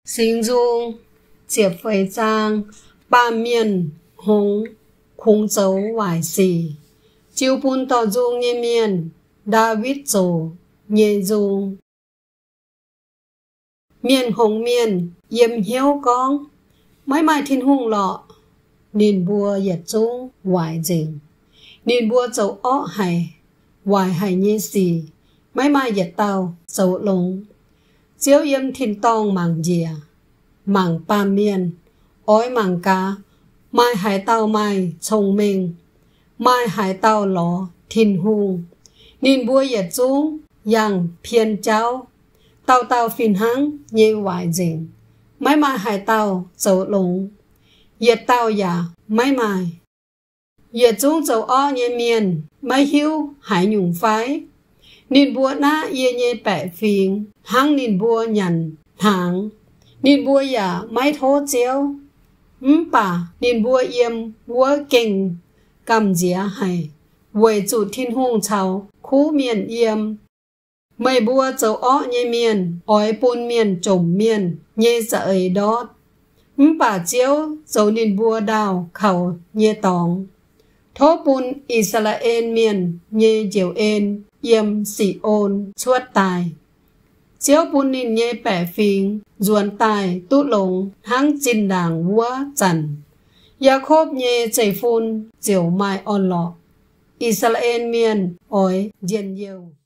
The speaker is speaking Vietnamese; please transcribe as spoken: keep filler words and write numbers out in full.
Sinh dung, Diệp Phẩy Giang, Ba Miên, Hồng, Khung Châu Hoài Sĩ, Chiêu Bún Tỏ Dung Nhê Miên, David Dồ, Nhê Dung. Miên Hồng Miên, Yếm Hiếu Con, Mãi Mãi Thiên Hùng Lọ, Nín Bùa Yết Dung, Hoài Dình, Nín Bùa Dầu Õ Hải, Hoài Hải Nhê Sĩ, Mãi Mãi Yết Tàu, Dầu Lông, Chiếu Yếm Thiên Tông Mảng Dìa, Mảng Ba Miên, Ói Mảng Cá, Mai Hải Tàu Mai, Thông Minh, Mai Hải Tàu Lọ, Thiên Hùng, Nín Bùa Yết Dung, Yang Phiên Cháu, Tàu Tàu Phiên Hăng, Nhê Hoài Dình, Mãi Mãi Hải Tàu, Dầu Lông, Yết Tàu Giả, Mãi Mãi, Yết Dung Dầu Õ Nhê Miên, Mãi Hiếu, Hải Nhung Phái, Nín Bùa Na Yê Nhê Bẻ Phiên, Hăng Nín Bùa Nhằn, Tháng, Nín Bùa Giả, Mãi Thô Chiếu, Ừm Bà, Nín Bùa Yếm, Bùa Kinh, Cầm Dĩa Hải, Quầy Chủ Thiên Hùng Cháu, Khu Miên Yếm, Mây Bùa Dầu Õ Nhê Miên, Ói Bún Miên Trồm Miên, Nhê Dợi Đót, Ừm Bà Chiếu, Dầu Nín Bùa Đào, Khẩu, Nhê Tòng, Thô Bún Israel Miên, Nhê Diệu Ên, Yếm Sĩ Ôn, Chuốt Tài, Chiếu Bún Nín Nhê Bẻ Phiên, Duẩn Tài, Tút Lông, Hăng Chinh Đảng Vua Trần, Gia Khốp Nhê Chảy Phun, Diệu Mai On Lọ, Israel Miên, Ói Diên Yêu.